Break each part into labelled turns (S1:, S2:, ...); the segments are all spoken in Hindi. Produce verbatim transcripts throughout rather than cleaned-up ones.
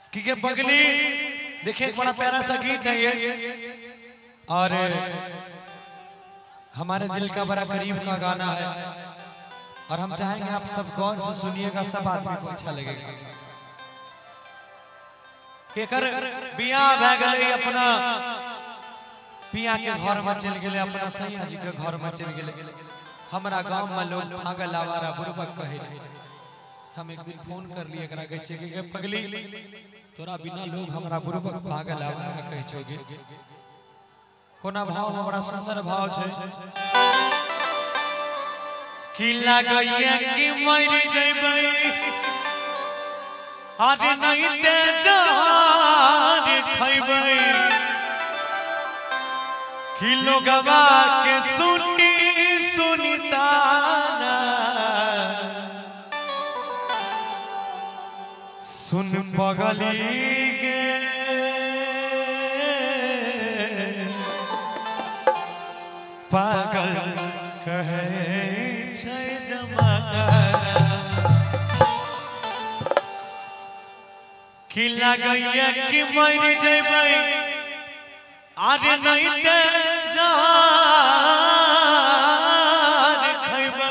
S1: कि के बगली देखिए बड़ा प्यारा सा गीत है ये और हमारे दिल का बड़ा करीब का गाना है और हम चाहेंगे आप सब गौर से सुनिएगा, सब आदमी को अच्छा लगेगा। केकर बिया भए गले अपना पिया के घर में चल गए, अपना सैया जी के घर में चल गए। हमारा गांव में लोग पागल आवारा बुरबक कहे। हम एक दिन फोन कर लिए एकरा कहे कि के पगली तोरा बिना लोग हमारा बुरबक पागल आवारा कहे छोगे। कोना भाव में बड़ा सुंदर भाव छे कि लागैया कि मर जइबै आदि नहीं ते जहार खइबै कि लोगवा के सुनी सुनताना सुन पगली गे पागल कहे छै जमाना कि लागैया कि मर जइबै आरे नहीं ते जहार खइबै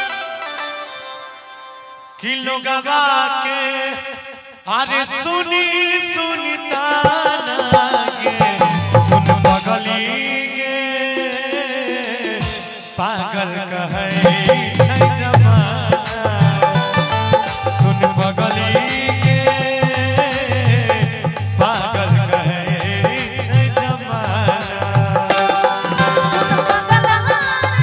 S1: कि लोगवा के आरे सुनी सुनताना गे सुन पगली गे पागल कहे छै जमाना सुन पगली गे पागल कहे छै जमाना
S2: सुन पगला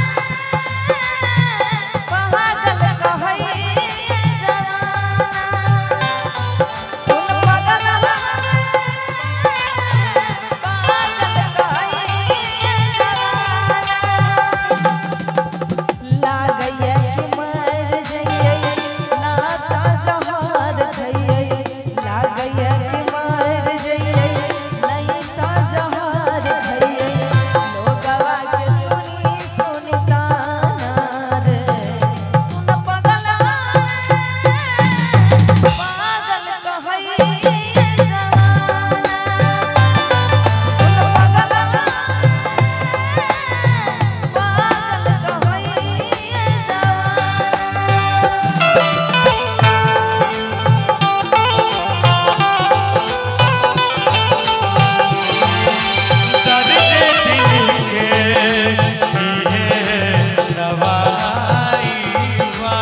S2: पागल कहे जमाना सुन पगला पागल कहे जमाना लागैया कि मर जइयै नाता जहार खइयै लागैया कि मर जइयै नाता जहार खइयै लोगवा के सुनी सुनताना रे सुन पगला पागल कहे जमाना सुन पगला पागल
S1: दर्द दिल के लिए दवाई बा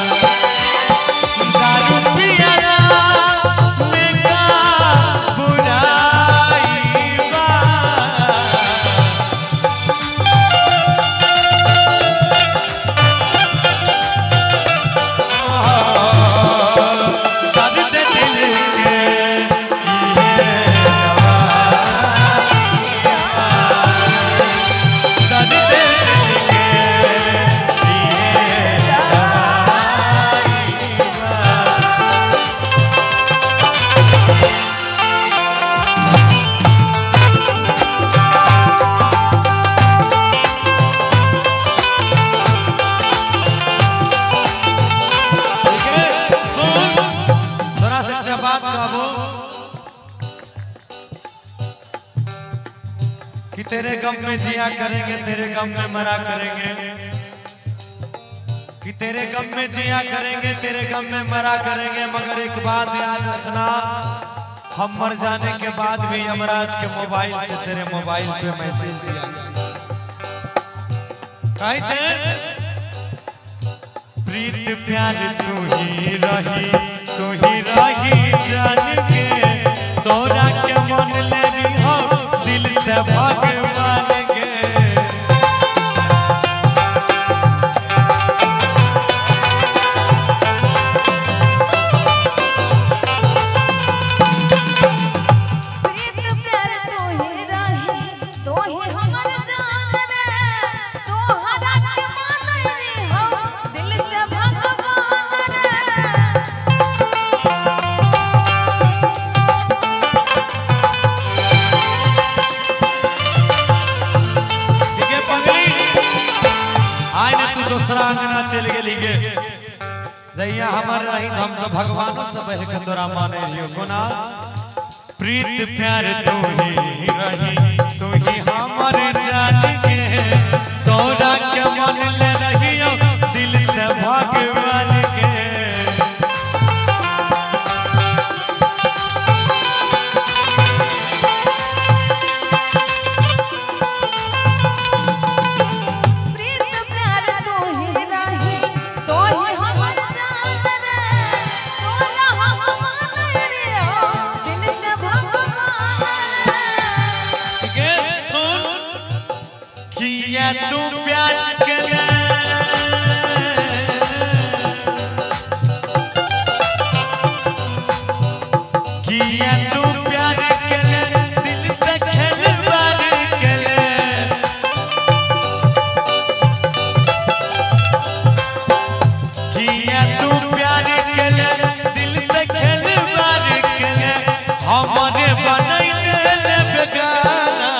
S1: दारू पियला में का बुराई बा दर्द दिल के लिए दर्द दिल के लिए दवाई बा ठीक है सुन थोड़ा सा अच्छा बात कहबो कि तेरे गम में जिया करेंगे तेरे गम में मरा करेंगे कि तेरे गम में जिया करेंगे तेरे गम में मरा करेंगे मगर एक बात याद रखना हम मर जाने के बाद भी यमराज के मोबाइल से तेरे मोबाइल पे मैसेज दिया कहे छे प्रीत प्यार तू ही रही तू ही रही जान के तोरा के मन ले भी हो दिल से भगवान के
S2: प्रीत प्यार तू ही रही तू ही हमर जान रे तोहरा के मानैली हम दिल से भगवान रे
S1: ठीक है पगली आय ने तू दूसरा अंगना चल गेली गे जैया हमार रही हम तो भगवान सब के तोरा माने लियो कोना प्रीत प्यार तू ही रही तू ही हमारे जान के तोरा के मन ले रहियो दिल से भगवान के तू प्यार के किया तू प्यार के दिल से खेलवार के किया तू प्यार के दिल से खेलवार के हमारे बनई ले बेगाना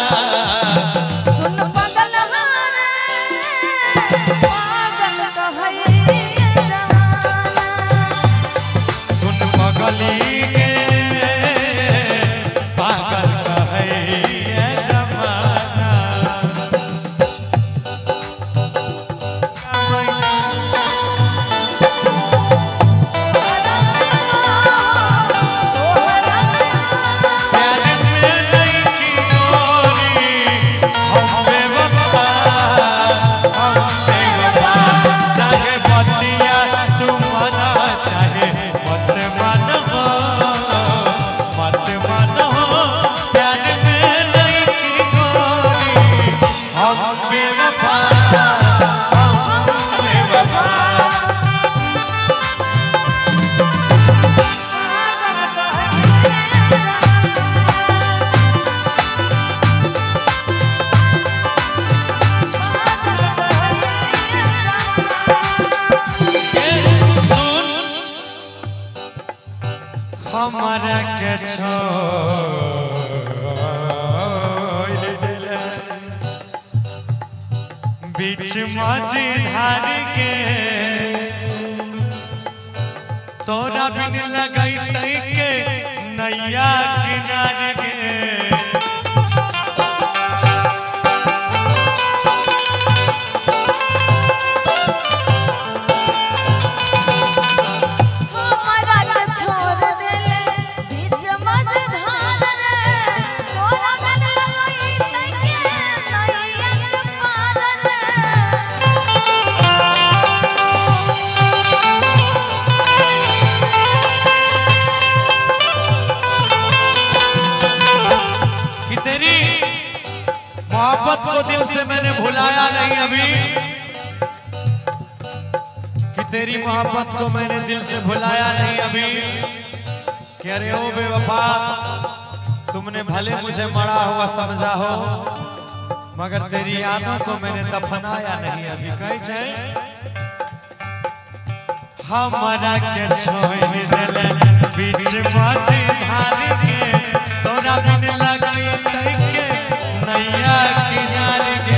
S1: हमारा के छोड़ दिले बीच माझी धार के तोरा बिन लगई तई के नैया किनारे के मोहब्बत को दिल से मैंने भुलाया नहीं अभी कि तेरी मोहब्बत को मैंने दिल से भुलाया नहीं अभी कह रहे हो बेवफा तुमने भले मुझे मरा हुआ समझा हो मगर तेरी यादों को मैंने दफनाया नहीं अभी कही छे हमारा के छोड़ दिले बीच माझी धार के तोरा बिन लगई तई के नैया किनारे के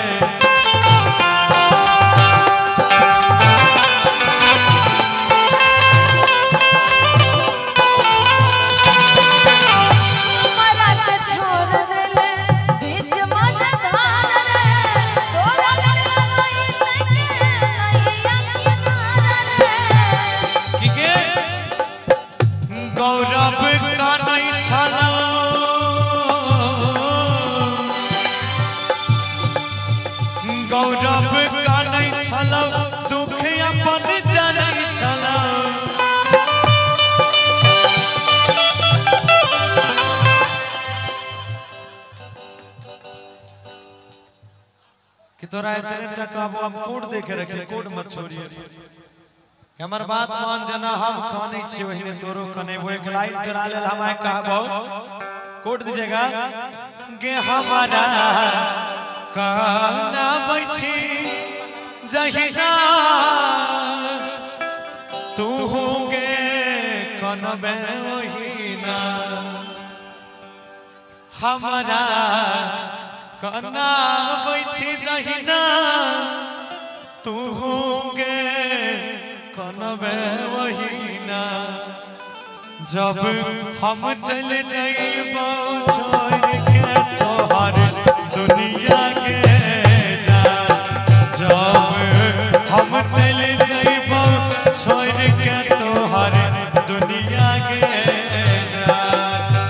S2: हमारा के छोड़ दिले बीच माझी धार रे तोरा बिन लगई तई के नैया किनारे
S1: की के गौरव का नहीं छला गौरव का नहीं छलो दुख अपन जाने छलो कि तोरा इतने टका वो हम कोड देखे रखे कोड मत छोड़िए हमर बात मान जना हम काने छी वहीने तोरो कने वो एक लाइन तोरा ले हम आए कहबो कोड दीजिएगा गे हमारा काना बैठी जहिना तू होगे कनबे वहीना हमारा काना बैठी जहिना तू होगे कन सुनबे वही ना जब हम चल जाइबो छोड़ के तोहर दुनिया के जान जब हम चल जाइबो छोड़ के तोहर दुनिया के जान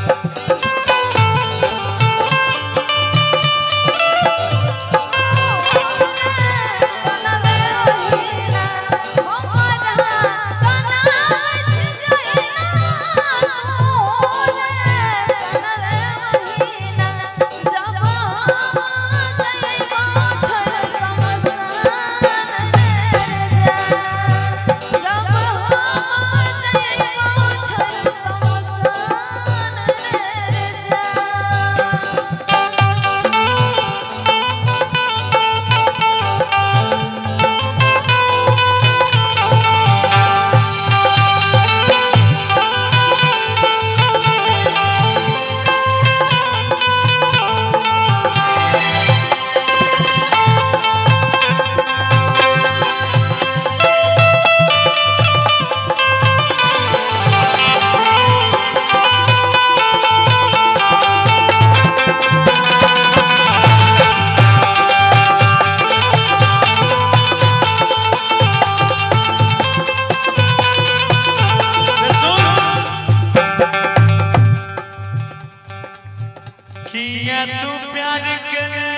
S1: तू प्यार करे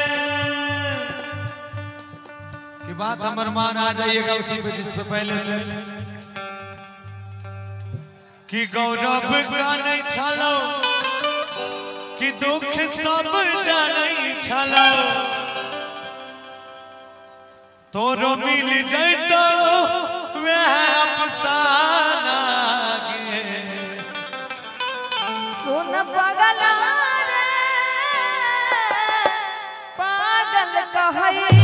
S1: की बात हमर मान आ जाइएगा उसी पे जिस पे पहले थे कि गौरव का नहीं छलो कि दुख सब जाने छलो तोरो मिल जाइतो वह अफसाना गे
S2: सुन पगला पागल कहई